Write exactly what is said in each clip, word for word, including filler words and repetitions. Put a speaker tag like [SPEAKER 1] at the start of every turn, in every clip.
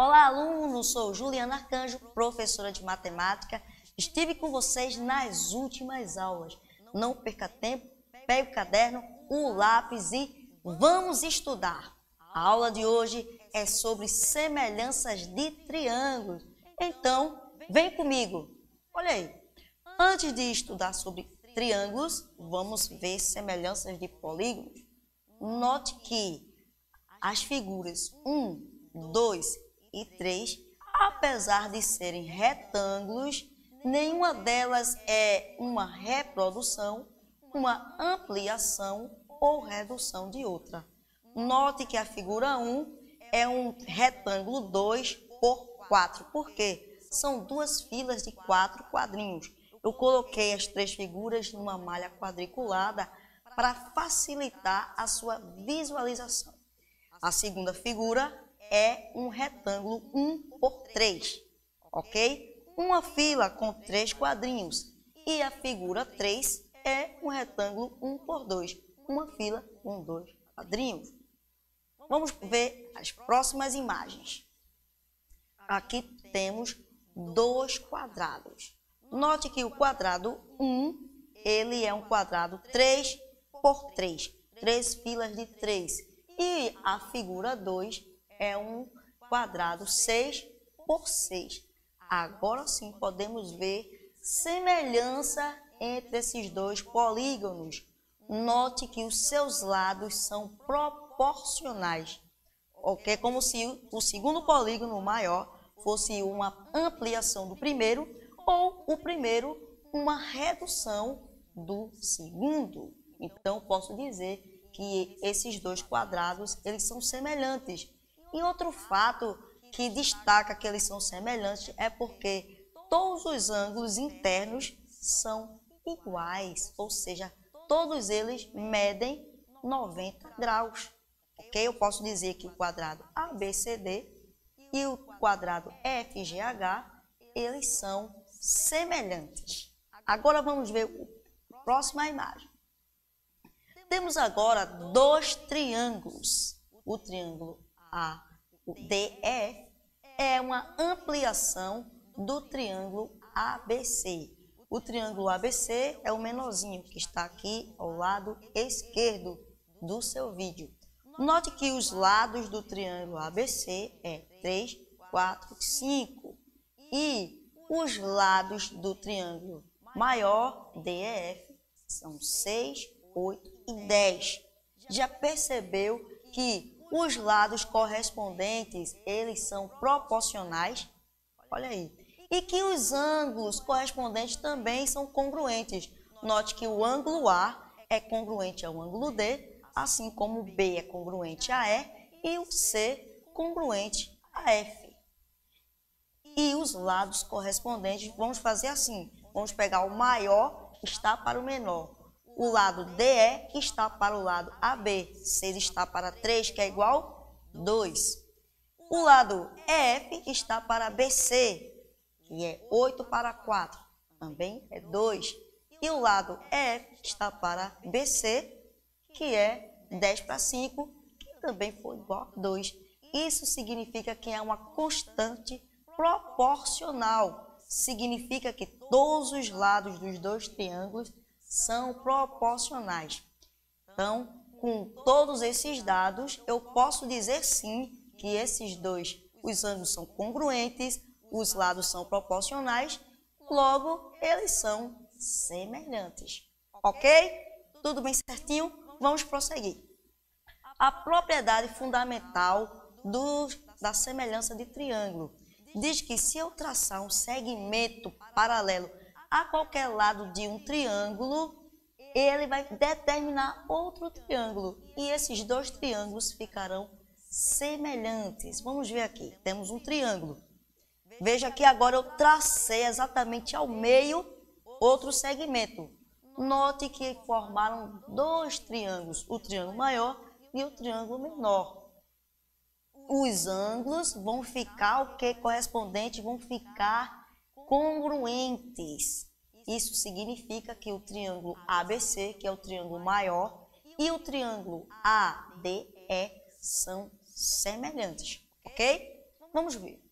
[SPEAKER 1] Olá, alunos! Sou Juliana Arcanjo, professora de matemática. Estive com vocês nas últimas aulas. Não perca tempo, pegue o caderno, o lápis e vamos estudar. A aula de hoje é sobre semelhanças de triângulos. Então, vem comigo. Olha aí. Antes de estudar sobre triângulos, vamos ver semelhanças de polígonos. Note que as figuras um, dois e três, apesar de serem retângulos, nenhuma delas é uma reprodução, uma ampliação ou redução de outra. Note que a figura um é um retângulo dois por quatro. Por quê? São duas filas de quatro quadrinhos. Eu coloquei as três figuras numa malha quadriculada para facilitar a sua visualização. A segunda figura é um retângulo um por três, ok? Uma fila com três quadrinhos. E a figura três é um retângulo um por dois, uma fila com dois quadrinhos. Vamos ver as próximas imagens. Aqui temos dois quadrados. Note que o quadrado um, ele é um quadrado três por três, três filas de três. E a figura dois é um quadrado seis por seis. Agora sim podemos ver semelhança entre esses dois polígonos. Note que os seus lados são proporcionais, ok? Como se o segundo polígono maior fosse uma ampliação do primeiro ou o primeiro uma redução do segundo. Então, posso dizer que esses dois quadrados, eles são semelhantes. E outro fato que destaca que eles são semelhantes é porque todos os ângulos internos são iguais, ou seja, todos eles medem noventa graus. Ok? Eu posso dizer que o quadrado A B C D e o quadrado F G H, eles são semelhantes. Agora vamos ver a próxima imagem. Temos agora dois triângulos. O triângulo A, o D E F, é uma ampliação do triângulo A B C. O triângulo A B C é o menorzinho que está aqui ao lado esquerdo do seu vídeo. Note que os lados do triângulo A B C é três, quatro, cinco. E os lados do triângulo maior D E F são seis, oito e dez. Já percebeu que os lados correspondentes, eles são proporcionais? Olha aí. E que os ângulos correspondentes também são congruentes. Note que o ângulo A é congruente ao ângulo D, assim como o B é congruente a E e o C congruente a F. E os lados correspondentes, vamos fazer assim. Vamos pegar o maior, está para o menor. O lado D E está para o lado A B. Se ele está para três, que é igual dois. O lado E F está para B C, que é oito para quatro, também é dois. E o lado E F está para B C, que é dez para cinco, que também foi igual a dois. Isso significa que é uma constante proporcional. Significa que todos os lados dos dois triângulos são proporcionais. Então, com todos esses dados, eu posso dizer sim que esses dois, os ângulos são congruentes, os lados são proporcionais, logo eles são semelhantes. Ok? Tudo bem certinho? Vamos prosseguir. A propriedade fundamental do, da semelhança de triângulo diz que se eu traçar um segmento paralelo a qualquer lado de um triângulo, ele vai determinar outro triângulo. E esses dois triângulos ficarão semelhantes. Vamos ver aqui. Temos um triângulo. Veja que agora eu tracei exatamente ao meio outro segmento. Note que formaram dois triângulos, o triângulo maior e o triângulo menor. Os ângulos vão ficar o que correspondentes, vão ficar congruentes. Isso significa que o triângulo A B C, que é o triângulo maior, e o triângulo A D E são semelhantes, ok? Vamos ver.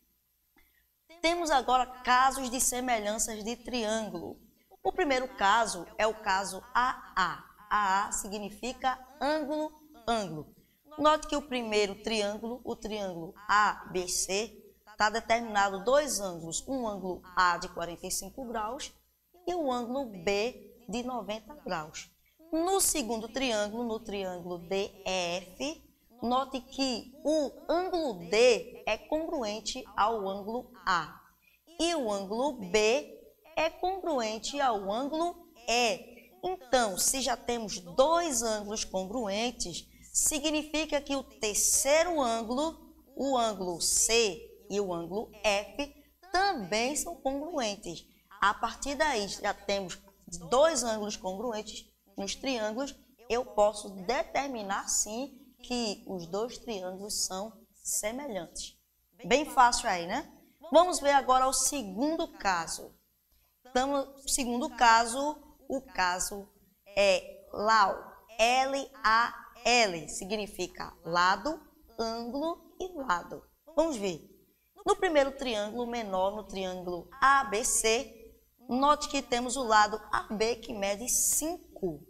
[SPEAKER 1] Temos agora casos de semelhanças de triângulo. O primeiro caso é o caso A A. A A significa ângulo, ângulo. Note que o primeiro triângulo, o triângulo A B C, está determinado dois ângulos, um ângulo A de quarenta e cinco graus e o ângulo B de noventa graus. No segundo triângulo, no triângulo D E F, note que o ângulo D é congruente ao ângulo A e o ângulo B é congruente ao ângulo E. Então, se já temos dois ângulos congruentes, significa que o terceiro ângulo, o ângulo C e o ângulo F, também são congruentes. A partir daí, já temos dois ângulos congruentes nos triângulos, eu posso determinar sim que os dois triângulos são semelhantes. Bem fácil aí, né? Vamos ver agora o segundo caso. Então, o segundo caso, o caso é L A U. L A L significa lado, ângulo e lado. Vamos ver. No primeiro triângulo menor, no triângulo A B C, note que temos o lado A B que mede cinco.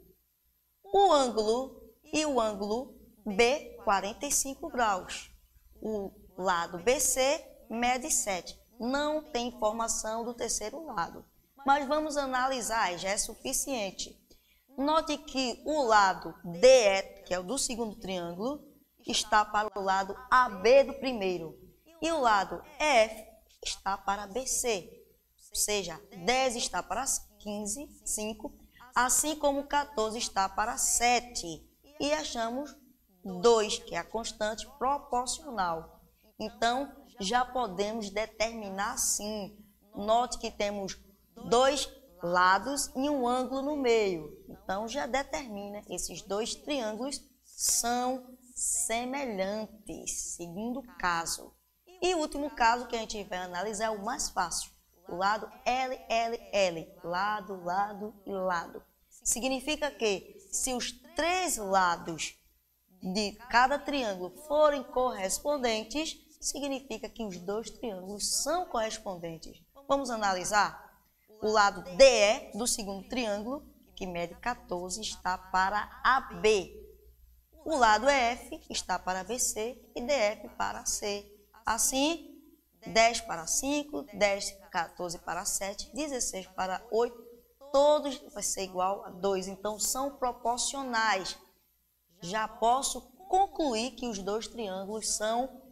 [SPEAKER 1] O ângulo e o ângulo B, quarenta e cinco graus. O lado B C mede sete. Não tem informação do terceiro lado. Mas vamos analisar, já é suficiente. Note que o lado D E, que é o do segundo triângulo, está para o lado A B do primeiro. E o lado E F está para B C. Ou seja, dez está para quinze, cinco, assim como quatorze está para sete. E achamos dois, que é a constante proporcional. Então, já podemos determinar sim. Note que temos dois lados e um ângulo no meio. Então, já determina, esses dois triângulos são semelhantes, segundo caso. E o último caso que a gente vai analisar é o mais fácil. O lado L L L, lado, lado e lado. Significa que se os três lados de cada triângulo forem correspondentes, significa que os dois triângulos são correspondentes. Vamos analisar? O lado D E do segundo triângulo, que mede quatorze, está para A B. O lado E F está para B C e D F para C. Assim, dez para cinco, dez, quatorze para sete, dezesseis para oito, todos vai ser igual a dois. Então, são proporcionais. Já posso concluir que os dois triângulos são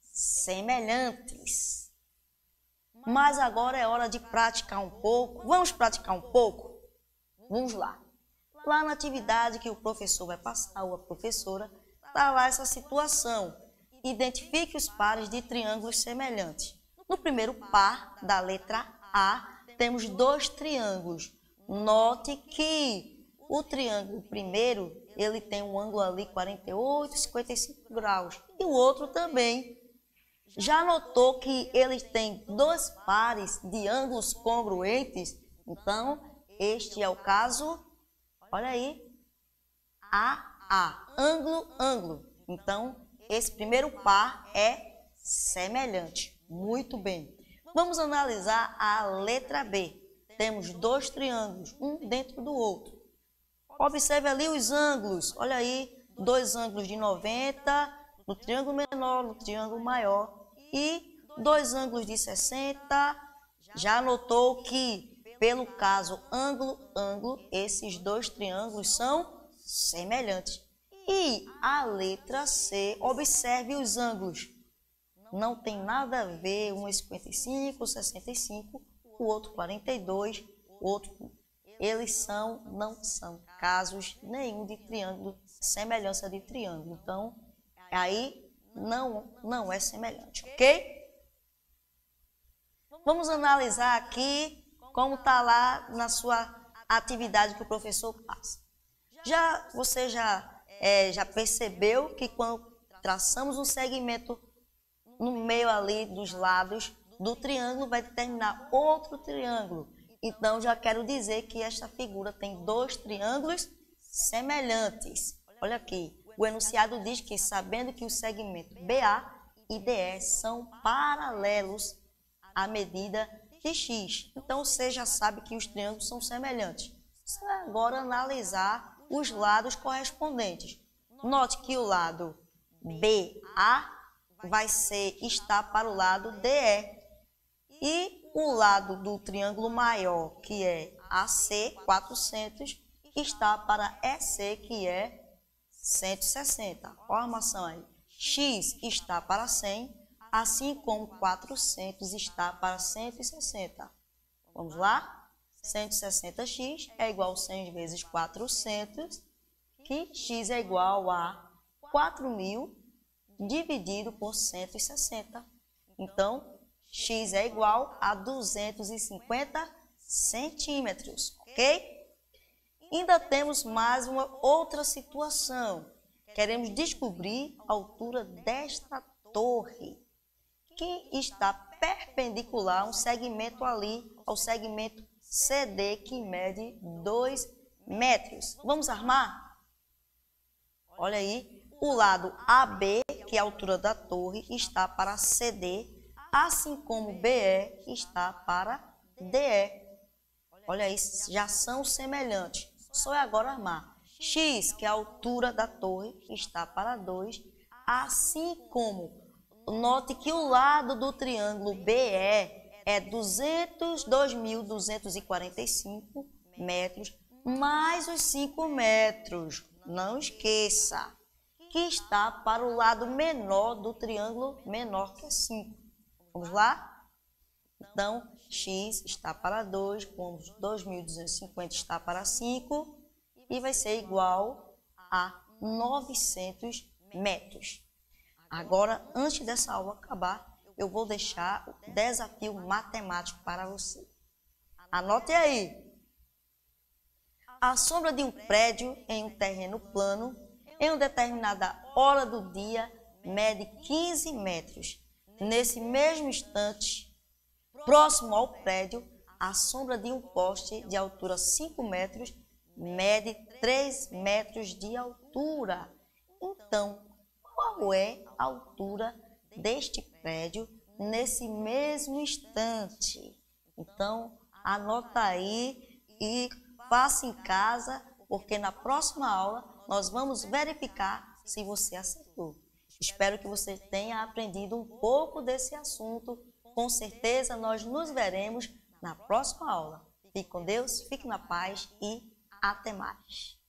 [SPEAKER 1] semelhantes. Mas agora é hora de praticar um pouco. Vamos praticar um pouco? Vamos lá. Lá na atividade que o professor vai passar, ou a professora, está lá essa situação. Identifique os pares de triângulos semelhantes. No primeiro par da letra A, temos dois triângulos. Note que o triângulo primeiro, ele tem um ângulo ali quarenta e oito, cinquenta e cinco graus. E o outro também. Já notou que eles têm dois pares de ângulos congruentes? Então, este é o caso, olha aí, A A, ângulo, ângulo. Então, esse primeiro par é semelhante. Muito bem. Vamos analisar a letra B. Temos dois triângulos, um dentro do outro. Observe ali os ângulos. Olha aí, dois ângulos de noventa no triângulo menor, no triângulo maior. E dois ângulos de sessenta. Já notou que, pelo caso ângulo, ângulo, esses dois triângulos são semelhantes. E a letra C, observe os ângulos. Não tem nada a ver, um é cinquenta e cinco, sessenta e cinco, o outro quarenta e dois, o outro... Eles são, não são casos nenhum de triângulo, semelhança de triângulo. Então, aí não, não é semelhante, ok? Vamos analisar aqui como está lá na sua atividade que o professor passa. Já, você já, é, já percebeu que quando traçamos um segmento no meio ali dos lados do triângulo, vai determinar outro triângulo. Então, já quero dizer que esta figura tem dois triângulos semelhantes. Olha aqui, o enunciado diz que, sabendo que o segmento B A e D E são paralelos à medida de x. Então, você já sabe que os triângulos são semelhantes. Você vai agora analisar os lados correspondentes. Note que o lado B A vai ser, está para o lado D E. E o lado do triângulo maior, que é A C, quatrocentos, está para E C, que é cento e sessenta. Olha a armação aí. X está para cem, assim como quatrocentos está para cento e sessenta. Vamos lá? cento e sessenta x é igual a cem vezes quatrocentos, que x é igual a quatro mil dividido por cento e sessenta. Então, x é igual a duzentos e cinquenta centímetros, ok? Ainda temos mais uma outra situação. Queremos descobrir a altura desta torre, que está perpendicular a um segmento ali, ao segmento C D, que mede dois metros. Vamos armar? Olha aí, o lado A B, que é a altura da torre, está para C D, assim como B E está para D E. Olha aí, já são semelhantes. Só é agora armar. X, que é a altura da torre, está para dois, assim como, note que o lado do triângulo B E é duzentos, dois mil duzentos e quarenta e cinco metros, mais os cinco metros. Não esqueça que está para o lado menor do triângulo menor que é cinco. Vamos lá? Então, x está para dois, como dois mil duzentos e cinquenta está para cinco, e vai ser igual a novecentos metros. Agora, antes dessa aula acabar, eu vou deixar o desafio matemático para você. Anote aí. A sombra de um prédio em um terreno plano, em uma determinada hora do dia, mede quinze metros. Nesse mesmo instante, próximo ao prédio, a sombra de um poste de altura cinco metros mede três metros de altura. Então, qual é a altura deste prédio nesse mesmo instante? Então, anota aí e faça em casa, porque na próxima aula nós vamos verificar se você acertou. Espero que você tenha aprendido um pouco desse assunto. Com certeza nós nos veremos na próxima aula. Fique com Deus, fique na paz e até mais.